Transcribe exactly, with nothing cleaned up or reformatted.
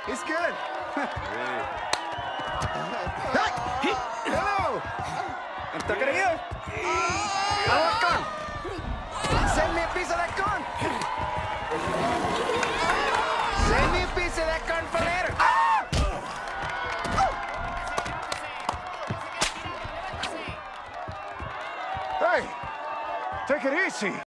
He's good. Hey. Hello. Ang taga na yun. Awak con. Send me a piece of that con. Send me a piece of that con for later. Ah! Hey, take it easy.